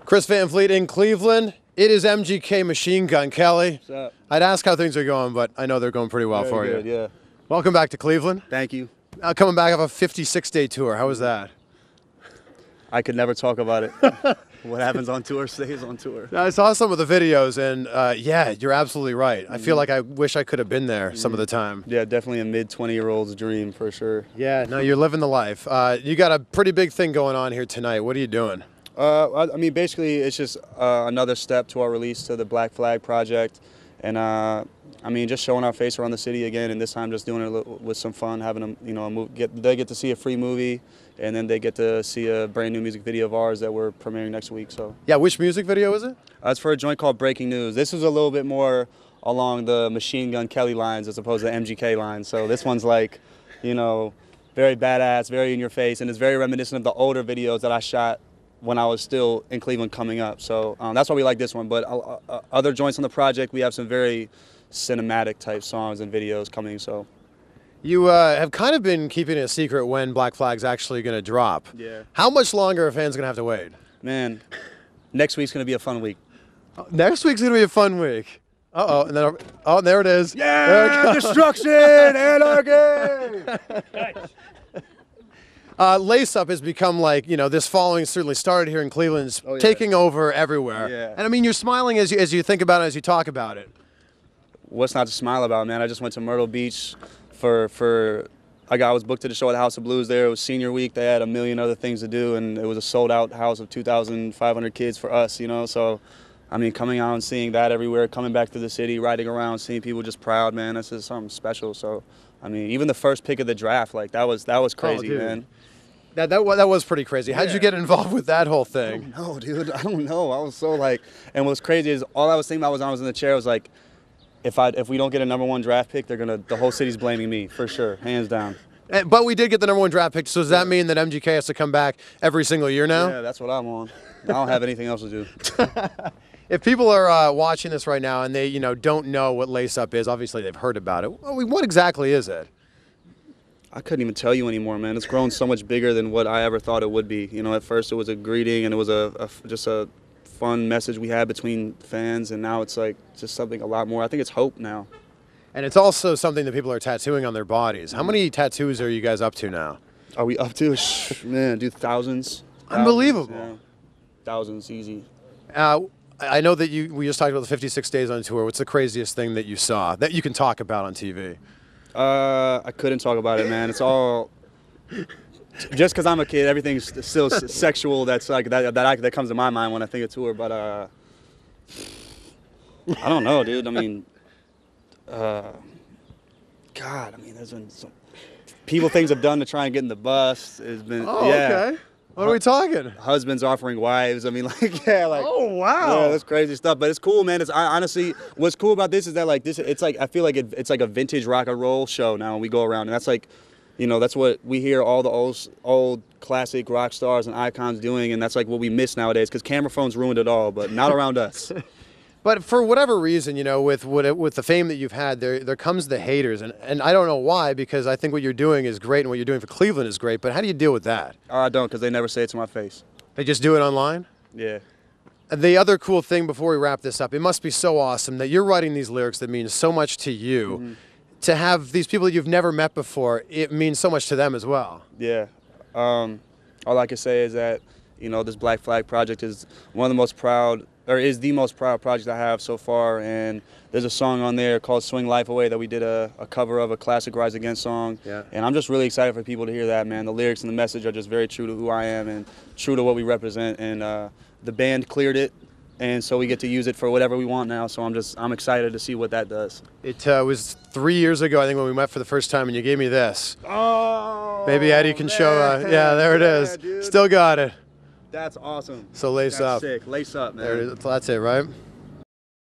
Chris Van Vliet in Cleveland. It is MGK Machine Gun Kelly. What's up? I'd ask how things are going, but I know they're going pretty well for Good, you. yeah. Welcome back to Cleveland. Thank you. Coming back off a 56-day tour. How was that? I could never talk about it. What happens on tour stays on tour. I saw some of the videos, and yeah, you're absolutely right. I feel like I wish I could have been there some of the time. Yeah, definitely a mid-20-year-old's dream for sure. Yeah, no, you're living the life. You got a pretty big thing going on here tonight. What are you doing? I mean, basically, it's just another step to our release to the Black Flag Project. And, I mean, just showing our face around the city again, and this time just doing it with some fun, having them, you know, they get to see a free movie, and then they get to see a brand new music video of ours that we're premiering next week. So yeah, which music video is it? It's for a joint called Breaking News. This is a little bit more along the Machine Gun Kelly lines as opposed to MGK lines. So this one's like, you know, very badass, very in your face, and it's very reminiscent of the older videos that I shot when I was still in Cleveland coming up. So that's why we like this one. But other joints on the project, we have some very cinematic type songs and videos coming. So you have kind of been keeping it a secret when Black Flag's actually going to drop. Yeah. How much longer are fans going to have to wait? Man, next week's going to be a fun week. Next week's going to be a fun week. Uh-oh, and then, oh, there it is. Yeah, destruction, anarchy! Lace Up has become like, you know, this following certainly started here in Cleveland, taking over everywhere. Yeah. And I mean, you're smiling as you think about it, as you talk about it. What's not to smile about, man? I just went to Myrtle Beach I was booked to the show at the House of Blues there. It was senior week. They had a million other things to do, and it was a sold-out house of 2,500 kids for us, you know. So, I mean, coming out and seeing that everywhere, coming back to the city, riding around, seeing people just proud, man, this is something special. So, I mean, even the first pick of the draft, like, that was crazy, man. That was pretty crazy. How'd you get involved with that whole thing? I don't know, dude. I don't know. I was so like, and what's crazy is all I was thinking about was I was in the chair. I was like, if we don't get a #1 draft pick, the whole city's blaming me for sure, hands down. But we did get the #1 draft pick. So does that mean that MGK has to come back every single year now? Yeah, that's what I'm on. I don't have anything else to do. If people are watching this right now and they, you know, don't know what Lace Up is, obviously they've heard about it. Well, what exactly is it? I couldn't even tell you anymore, man. It's grown so much bigger than what I ever thought it would be. You know, at first it was a greeting and it was just a fun message we had between fans, and now it's like just something a lot more. I think it's hope now. And it's also something that people are tattooing on their bodies. How many tattoos are you guys up to now? Are we up to? Man, dude, thousands. Unbelievable. Yeah. Thousands, easy. I know that we just talked about the 56 days on tour. What's the craziest thing that you saw that you can talk about on TV? I couldn't talk about it, man. It's all just because I'm a kid. Everything's still sexual. That's like that comes to my mind when I think of tour. But I don't know, dude. I mean, God. I mean, there's been some things have done to try and get in the bus. It's been okay. What are we talking? Husbands offering wives. I mean, like, yeah, like. Oh wow. Yeah, that's crazy stuff. But it's cool, man. honestly, what's cool about this is that like it's like I feel like it's like a vintage rock and roll show now. When we go around, and that's like, you know, that's what we hear all the old classic rock stars and icons doing, and that's like what we miss nowadays because camera phones ruined it all, but not around us. But for whatever reason, you know, with the fame that you've had, there comes the haters, and I don't know why, because I think what you're doing is great and what you're doing for Cleveland is great, but how do you deal with that? I don't, because they never say it to my face. They just do it online? Yeah. The other cool thing before we wrap this up, it must be so awesome that you're writing these lyrics that mean so much to you. Mm-hmm. To have these people that you've never met before, it means so much to them as well. Yeah. All I can say is that, you know, this Black Flag Project is one of the most proud, or is the most proud project I have so far, and there's a song on there called Swing Life Away that we did a cover of a classic Rise Against song, and I'm just really excited for people to hear that, man. The lyrics and the message are just very true to who I am and true to what we represent, and the band cleared it, and so we get to use it for whatever we want now, so I'm excited to see what that does. It was 3 years ago, I think, when we met for the first time, and you gave me this. Oh, maybe Eddie can show, yeah, there it is. Dude. Still got it. That's awesome. So Lace Up. Sick. Lace Up, man. There it is. That's it, right?